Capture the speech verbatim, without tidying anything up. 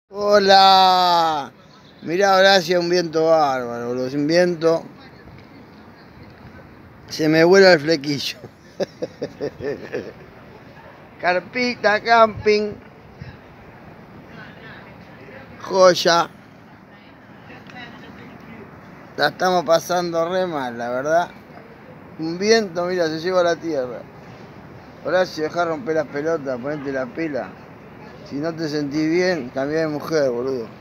Hola, mirá, Horacio, un viento bárbaro, boludo, sin viento se me vuela el flequillo. Carpita camping, joya. La estamos pasando re mal, la verdad. Un viento, mira, se lleva a la tierra. Horacio, dejá romper las pelotas, ponete la pila. Si no te sentís bien, cambiá de mujer, boludo.